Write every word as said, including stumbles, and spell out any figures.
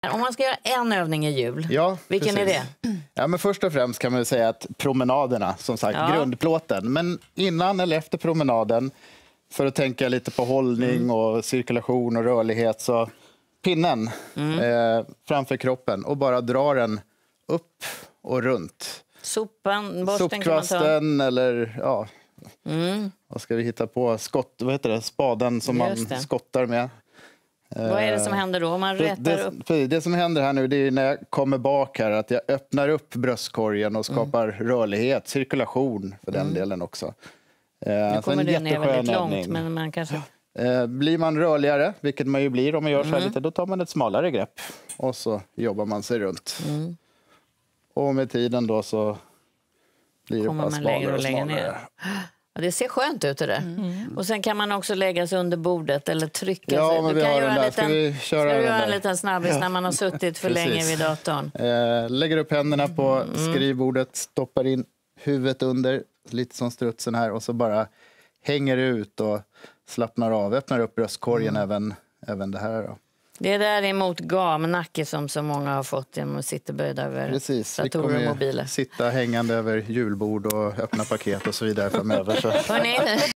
Om man ska göra en övning i hjul, Ja, vilken precis. är det? Ja, men först och främst kan man väl säga att promenaderna, som sagt, Ja. grundplåten. Men innan eller efter promenaden, för att tänka lite på hållning mm. och cirkulation och rörlighet, så pinnen mm. eh, framför kroppen och bara dra den upp och runt. Sopan, borsten Sopkvasten kan man ta. eller ja, mm. vad ska vi hitta på? Skott, vad heter det? Spaden som man skottar med. Vad är det som händer då? Man rätar det, upp. det, det som händer här nu, det är när jag kommer bak här, att jag öppnar upp bröstkorgen och skapar mm. rörlighet, cirkulation för den mm. delen också. Nu kommer det ner väldigt långt, men man kanske... Eh, blir man rörligare, vilket man ju blir om man gör så här mm. lite, då tar man ett smalare grepp och så jobbar man sig runt. Mm. Och med tiden då så blir det bara smalare och smalare. Ja, det ser skönt ut det där. Mm. Och sen kan man också lägga sig under bordet eller trycka ja, sig. Men du vi kan har göra den där. en liten, ska vi köra ska du den göra där? en liten snabbis ja. när man har suttit för länge vid datorn. Eh, lägger upp händerna på mm. skrivbordet, stoppar in huvudet under, lite som strutsen här, och så bara hänger ut och slappnar av. Öppnar upp bröstkorgen, mm. även, även det här då. Det är däremot gamnacke som så många har fått genom att sitta böjda över Precis. datorer och mobiler. Sitta hängande över julbord och öppna paket och så vidare framöver. Så.